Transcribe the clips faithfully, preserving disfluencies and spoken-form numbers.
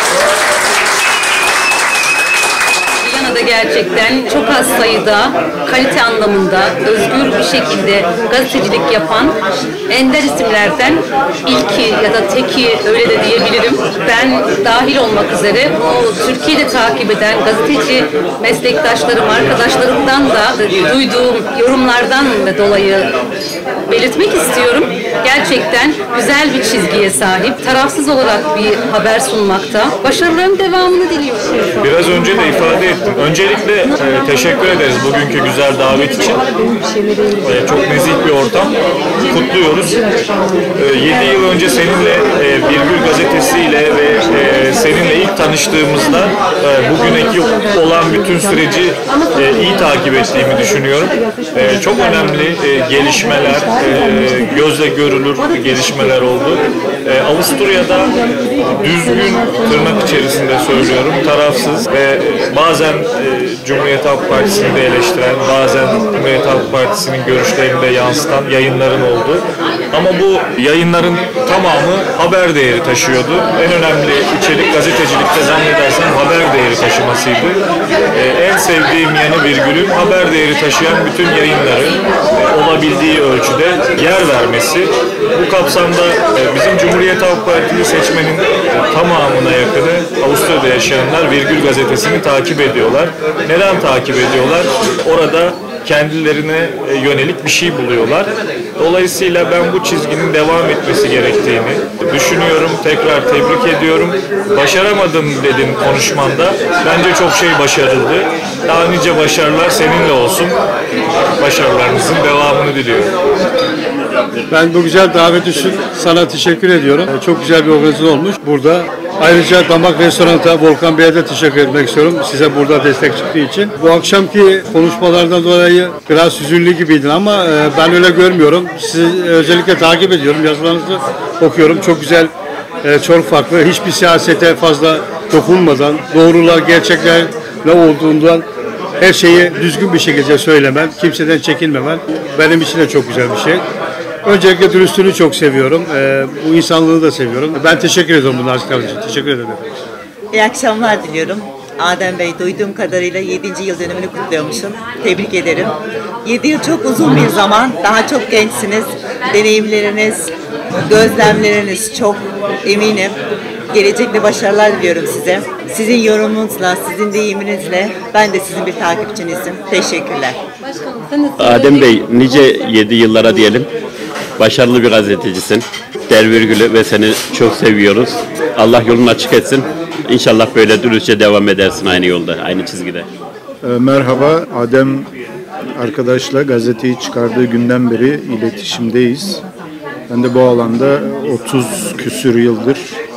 Viyana'da gerçekten çok az sayıda kalite anlamında özgür bir şekilde gazetecilik yapan ender isimlerden ilki ya da teki, öyle de diyebilirim. Ben dahil olmak üzere bu Türkiye'de takip eden gazeteci meslektaşlarım, arkadaşlarımdan da duyduğum yorumlardan dolayı belirtmek istiyorum. Gerçekten güzel bir çizgiye sahip, tarafsız olarak bir haber sunmakta. Başarıların devamını diliyorum. Biraz önce de ifade ettim. Öncelikle e, teşekkür ederiz bugünkü güzel davet için. E, çok nezih bir ortam. Kutluyoruz. E, yedi yıl önce seninle e, Virgül gazetesiyle ve e, seninle ilk tanıştığımızda e, bugünkü olan bütün süreci e, iyi takip ettiğimi düşünüyorum. E, çok önemli e, gelişmeler, e, gözle görülür gelişmeler oldu. E, Avusturya'da düzgün, tırnak içerisinde söylüyorum, tarafsız ve bazen e, Cumhuriyet Halk Partisi'ni de eleştiren, bazen Cumhuriyet Halk Partisi'nin yansıtların, de yansıtan yayınların oldu. Ama bu yayınların tamamı haber değeri taşıyordu. En önemli içerik gazetecilikte zannedersem haber değeri taşımasıydı. Ee, en sevdiğim yanı Virgül'ün haber değeri taşıyan bütün yayınları e, olabildiği ölçüde yer vermesi. Bu kapsamda e, bizim Cumhuriyet Halk Partili seçmenin e, tamamına yakını Avusturya'da yaşayanlar Virgül gazetesini takip ediyorlar. Neden takip ediyorlar? Orada kendilerine yönelik bir şey buluyorlar. Dolayısıyla ben bu çizginin devam etmesi gerektiğini düşünüyorum. Tekrar tebrik ediyorum. Başaramadım dedin konuşmanda. Bence çok şey başarıldı. Daha nice başarılar seninle olsun. Başarılarınızın devamını diliyorum. Ben bu güzel davet için sana teşekkür ediyorum. Çok güzel bir organizasyon olmuş burada. Ayrıca Damak Restoran'ta Volkan Bey'e de teşekkür etmek istiyorum. Size burada destek çıktığı için. Bu akşamki konuşmalardan dolayı biraz hüzünlü gibiydin ama ben öyle görmüyorum. Sizi özellikle takip ediyorum. Yazılarınızı okuyorum. Çok güzel, çok farklı. Hiçbir siyasete fazla dokunmadan, doğrular, gerçekler ne olduğundan her şeyi düzgün bir şekilde söylemen, kimseden çekinmemen benim için de çok güzel bir şey. Öncelikle dürüstlüğünü çok seviyorum. Ee, bu insanlığı da seviyorum. Ben teşekkür ediyorum bunlar için. Teşekkür ederim. İyi akşamlar diliyorum. Adem Bey, duyduğum kadarıyla yedinci yıl dönümünü kutluyormuşum. Tebrik ederim. yedi yıl çok uzun bir zaman. Daha çok gençsiniz. Deneyimleriniz, gözlemleriniz çok, eminim. Gelecekte başarılar diliyorum size. Sizin yorumunuzla, sizin deyiminizle ben de sizin bir takipçinizim. Teşekkürler. Adem Bey, nice yedi yıllara diyelim. Başarılı bir gazetecisin. Der Virgül'ü ve seni çok seviyoruz. Allah yolunu açık etsin. İnşallah böyle dürüstçe devam edersin aynı yolda, aynı çizgide. Merhaba, Adem arkadaşla gazeteyi çıkardığı günden beri iletişimdeyiz. Ben de bu alanda otuz küsür yıldır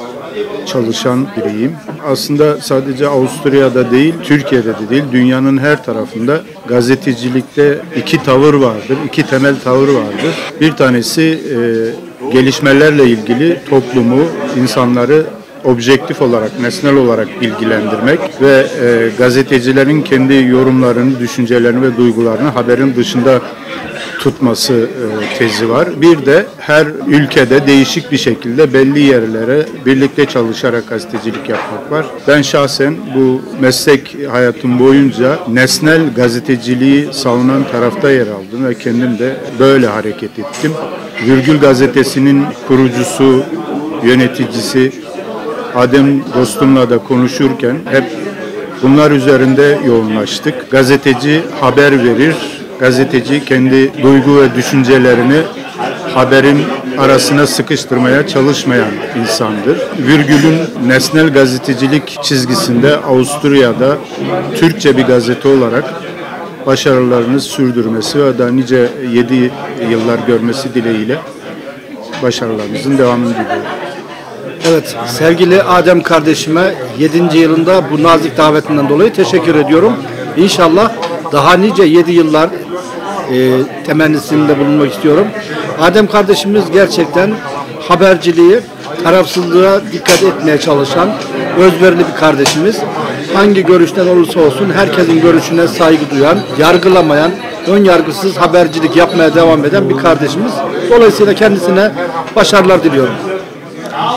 çalışan biriyim. Aslında sadece Avusturya'da değil, Türkiye'de de değil, dünyanın her tarafında gazetecilikte iki tavır vardır, iki temel tavır vardır. Bir tanesi e, gelişmelerle ilgili toplumu, insanları objektif olarak, nesnel olarak bilgilendirmek ve e, gazetecilerin kendi yorumlarını, düşüncelerini ve duygularını haberin dışında tutması e, tezi var. Bir de her ülkede değişik bir şekilde belli yerlere birlikte çalışarak gazetecilik yapmak var. Ben şahsen bu meslek hayatım boyunca nesnel gazeteciliği savunan tarafta yer aldım ve kendim de böyle hareket ettim. Virgül gazetesinin kurucusu, yöneticisi Adem dostumla da konuşurken hep bunlar üzerinde yoğunlaştık. Gazeteci haber verir, gazeteci kendi duygu ve düşüncelerini haberin arasına sıkıştırmaya çalışmayan insandır. Virgül'ün nesnel gazetecilik çizgisinde Avusturya'da Türkçe bir gazete olarak başarılarını sürdürmesi ve daha nice yedi yıllar görmesi dileğiyle başarılarınızın devamını diliyorum. Evet, sevgili Adem kardeşime yedinci yılında bu nazik davetinden dolayı teşekkür ediyorum. İnşallah daha nice yedi yıllar e, temennisinde bulunmak istiyorum. Adem kardeşimiz gerçekten haberciliği, tarafsızlığa dikkat etmeye çalışan, özverili bir kardeşimiz. Hangi görüşten olursa olsun herkesin görüşüne saygı duyan, yargılamayan, ön yargısız habercilik yapmaya devam eden bir kardeşimiz. Dolayısıyla kendisine başarılar diliyorum.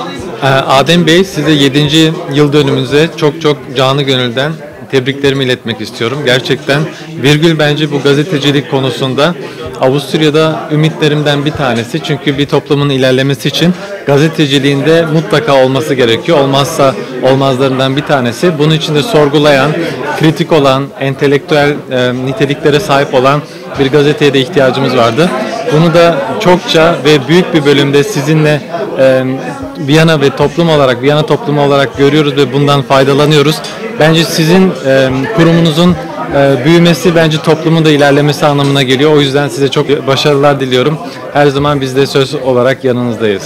Adem Bey, size yedinci yıl dönümünüze çok çok canı gönülden tebriklerimi iletmek istiyorum. Gerçekten virgül bence bu gazetecilik konusunda Avusturya'da ümitlerimden bir tanesi. Çünkü bir toplumun ilerlemesi için gazeteciliğinde mutlaka olması gerekiyor. Olmazsa olmazlarından bir tanesi. Bunun için de sorgulayan, kritik olan, entelektüel e, niteliklere sahip olan bir gazeteye de ihtiyacımız vardı. Bunu da çokça ve büyük bir bölümde sizinle e, Viyana ve toplum olarak, Viyana toplumu olarak görüyoruz ve bundan faydalanıyoruz. Bence sizin e, kurumunuzun e, büyümesi bence toplumun da ilerlemesi anlamına geliyor. O yüzden size çok başarılar diliyorum. Her zaman biz de söz olarak yanınızdayız.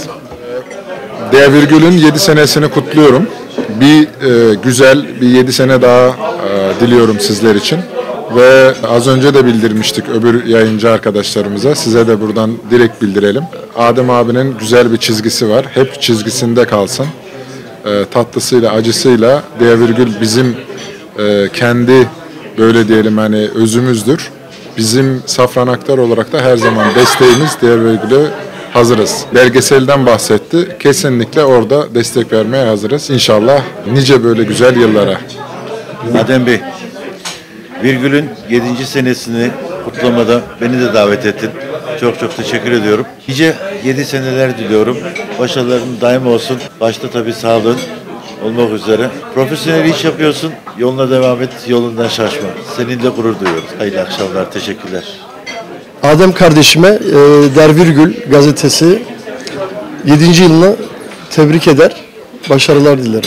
D Virgül'ün yedi senesini kutluyorum. Bir e, güzel bir yedi sene daha e, diliyorum sizler için. Ve az önce de bildirmiştik öbür yayıncı arkadaşlarımıza. Size de buradan direkt bildirelim. Adem abinin güzel bir çizgisi var. Hep çizgisinde kalsın. E, tatlısıyla, acısıyla D Virgül bizim e, kendi böyle diyelim hani özümüzdür. Bizim Safran Aktar olarak da her zaman desteğimiz D Virgül'e hazırız. Belgeselden bahsetti. Kesinlikle orada destek vermeye hazırız. İnşallah nice böyle güzel yıllara. Adem Bey, Virgül'ün yedinci senesini kutlamada beni de davet ettin. Çok çok teşekkür ediyorum. Nice yedi seneler diliyorum. Başarıların daim olsun. Başta tabii sağlığın olmak üzere. Profesyonel iş yapıyorsun. Yoluna devam et. Yolundan şaşma. Seninle gurur duyuyoruz. Hayırlı akşamlar. Teşekkürler. Adem kardeşime e, Der Virgül gazetesi yedinci yılını tebrik eder. Başarılar dilerim.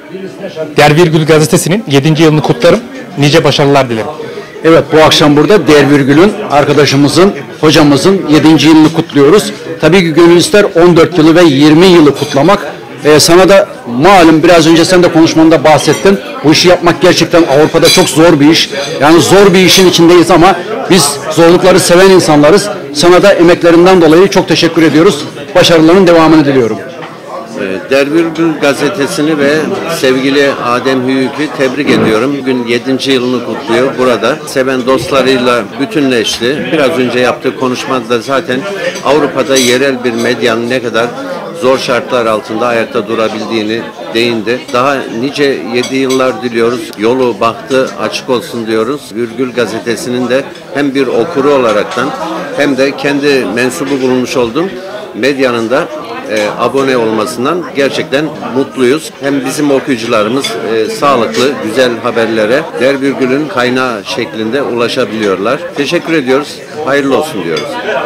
Der Virgül gazetesinin yedinci yılını kutlarım. Nice başarılar dilerim. Evet, bu akşam burada Der Virgül'ün, arkadaşımızın, hocamızın yedinci yılını kutluyoruz. Tabii ki gönül ister on dört yılı ve yirmi yılı kutlamak. Ee, sana da malum biraz önce sen de konuşmanda bahsettin. Bu işi yapmak gerçekten Avrupa'da çok zor bir iş. Yani zor bir işin içindeyiz ama biz zorlukları seven insanlarız. Sana da emeklerinden dolayı çok teşekkür ediyoruz. Başarılarının devamını diliyorum. Der Virgül gazetesini ve sevgili Adem Hüyük'ü tebrik ediyorum. Bugün yedinci yılını kutluyor burada. Seven dostlarıyla bütünleşti. Biraz önce yaptığı konuşmada zaten Avrupa'da yerel bir medyanın ne kadar zor şartlar altında ayakta durabildiğini değindi. Daha nice yedi yıllar diliyoruz. Yolu, bahtı açık olsun diyoruz. Virgül gazetesinin de hem bir okuru olaraktan hem de kendi mensubu bulunmuş olduğum medyanın da E, abone olmasından gerçekten mutluyuz. Hem bizim okuyucularımız e, sağlıklı, güzel haberlere Der Virgül'ün kaynağı şeklinde ulaşabiliyorlar. Teşekkür ediyoruz. Hayırlı olsun diyoruz.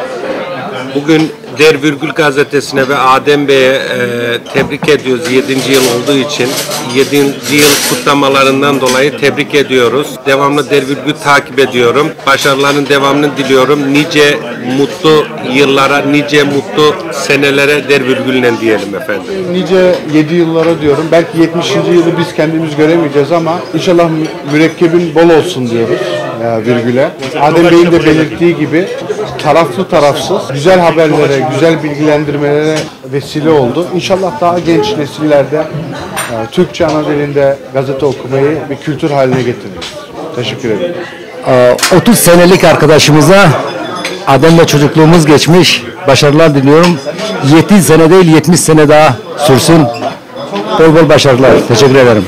Bugün Der Virgül gazetesine ve Adem Bey'e e, tebrik ediyoruz yedinci yıl olduğu için. yedinci yıl kutlamalarından dolayı tebrik ediyoruz. Devamlı Der Virgül takip ediyorum. Başarıların devamını diliyorum. Nice mutlu yıllara, nice mutlu senelere Der Virgül'le diyelim efendim. Nice yedi yıllara diyorum. Belki yetmişinci yılı biz kendimiz göremeyeceğiz ama inşallah mürekkebin bol olsun diyoruz ya, virgüle. Adem Bey'in de belirttiği gibi taraflı tarafsız güzel haberlere, güzel bilgilendirmelere vesile oldu. İnşallah daha genç nesillerde e, Türkçe ana dilinde gazete okumayı bir kültür haline getiririz. Teşekkür ederim. otuz senelik arkadaşımıza Adem'le çocukluğumuz geçmiş. Başarılar diliyorum. yedi sene değil yetmiş sene daha sürsün. Bol bol başarılar. Teşekkür ederim.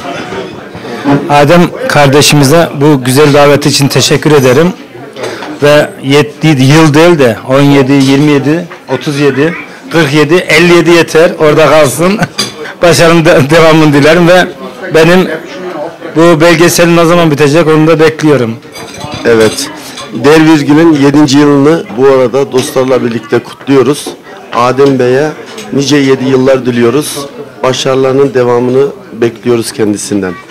Adem kardeşimize bu güzel daveti için teşekkür ederim. Ve yedi yıl değil de on yedi, yirmi yedi, otuz yedi, kırk yedi, elli yedi yeter. Orada kalsın. Başarının de, devamını dilerim ve benim bu belgeselin ne zaman bitecek onu da bekliyorum. Evet. Der Virgül'ün yedinci yılını bu arada dostlarla birlikte kutluyoruz. Adem Bey'e nice yedi yıllar diliyoruz. Başarılarının devamını bekliyoruz kendisinden.